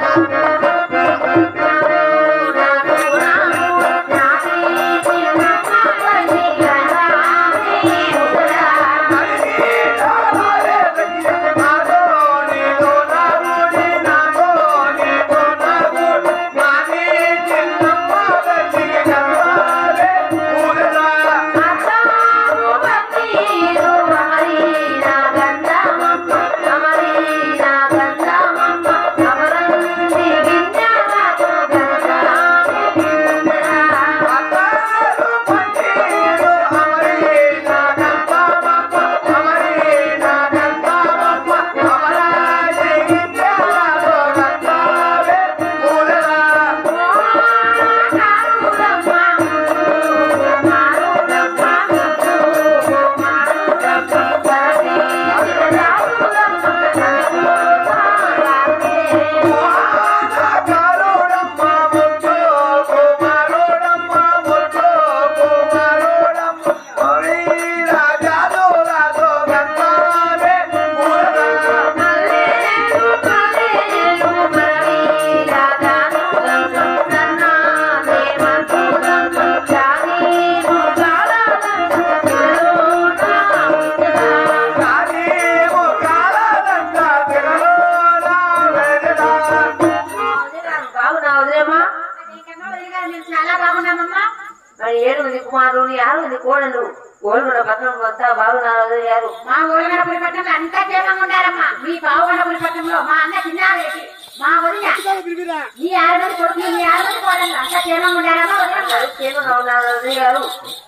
కుమారుని యారు కోడలు ఓల్గొండ పట్టణం అంతా బాగున్నారు యారు మా ఓల్గొండ పట్టణంలో అంతా క్షేమంగా ఉండారమ్మా. మీ పావుగొండ పట్టణంలో మా అన్న చిన్నారెడ్డి మా వదిన ఈ 6 మంది కొడుకులు మీ 6 మంది కోడలు అంతా క్షేమంగా ఉండారమ్మా. క్షేమంగా ఉన్నారు గారు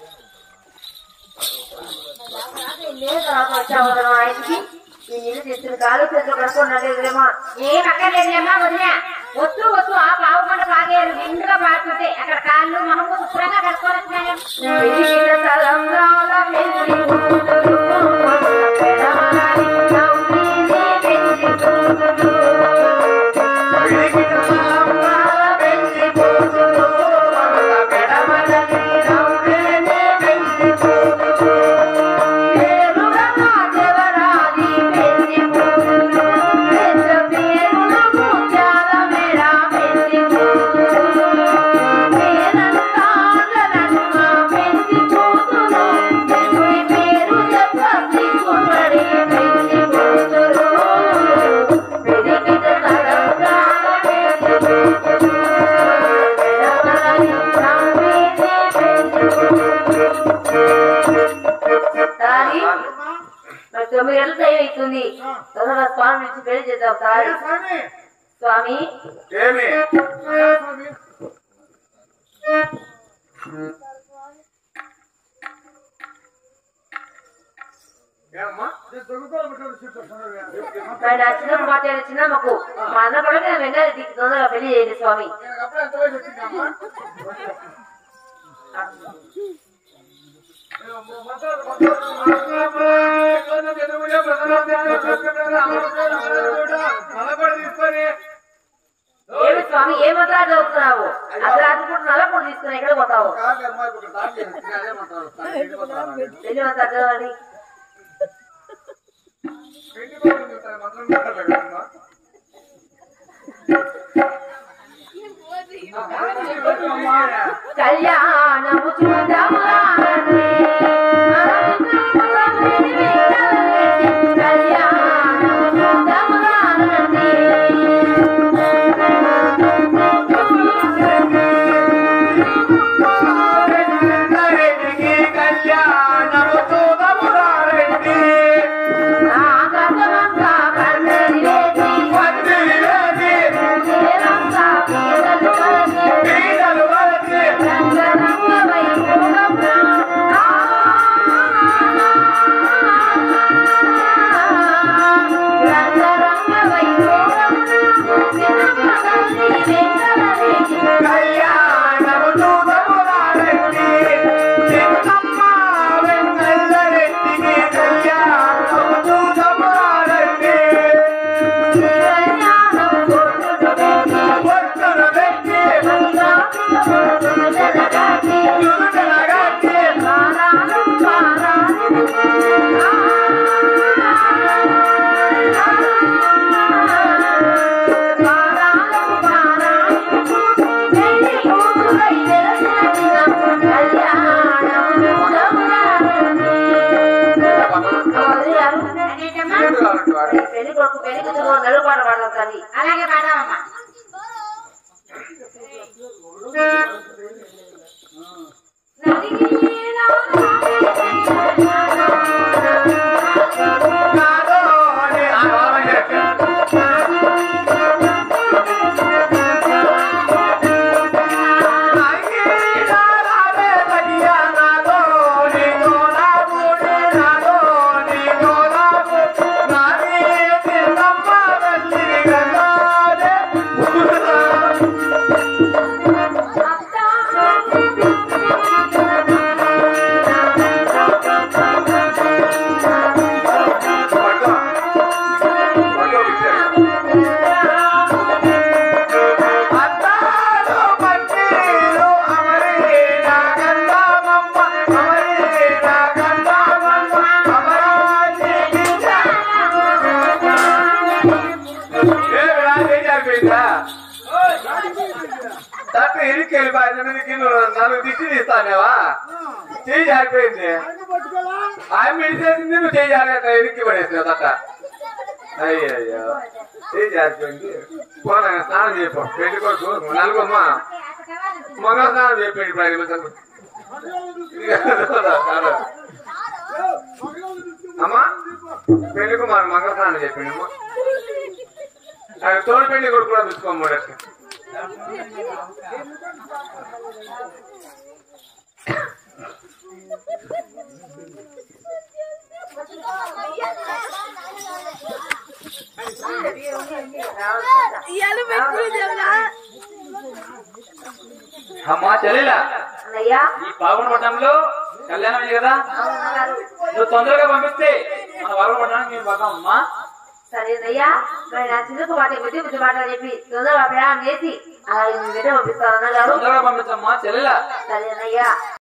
ఆయనకి ఈ నీళ్ళు తెచ్చిన కాలు చేతులు కడుక్కున్నదేమా ఏం అక్కర్లేదులేమ్మా వదిన. వస్తూ వస్తూ ఆ పావుగొండ పాగేరు నిండుగా పాడుతుంటే అక్కడ కాళ్ళు మనము శుభ్రంగా కలుసుకోవచ్చు. అవుతుంది తొందరగా స్వామి నుంచి పెళ్లి చేద్దాం స్వామి. చిన్న మాట చిన్నమ్మకు మా అన్న పడక వెంగారెడ్డికి తొందరగా పెళ్లి చేయండి స్వామి. ఏమి స్వామి ఏ మంత్రాలు చదువుతున్నావు? అసలు అనుకుంటు నల్లపూడి తీసుకుని ఎక్కడ పోతావు? పెళ్లి మంత్రాలు చదవండి. కళ్యాణము చూద్దాము వస్తది. అలాగే పాడదామమ్మా. నన్ను దిష్టి తీస్తానేవా చేయి జారిపోయింది. ఆయన చేసింది నువ్వు చేయి జాగ్రత్త ఇరికి పడేసావు తట్ట. అయ్యో చేయి జారిపోయింది. పోనా స్నానం చేయపో పెళ్లి కొడుకు నలుగమ్మ మంగళ స్నానం చేయపోయింది. అమ్మా పెళ్లి కుమారు మంగళ స్నానం చెప్పింది. అమ్మ తోడు పెళ్లి కొడుకు కూడా చూసుకోమోడ. అమ్మా చెల్లెలా అన్నయ్యా ఈ పాల్గొన పట్టణంలో కళ్యాణం అయింది కదా, నువ్వు తొందరగా పంపిస్తే మన పాల్గొన పట్టణానికి మేము పడతాం. అమ్మా సరేనయ్యా, మరి నా చిన్నకు మాట బుద్ధి మాట చెప్పి తొందరగా ప్రయాణం చేసి అలాగే మీ బిడ్డ పంపిస్తాను అన్నగారు. తొందరగా పంపించమ్మా చెల్లెలా. సరేనయ్యా.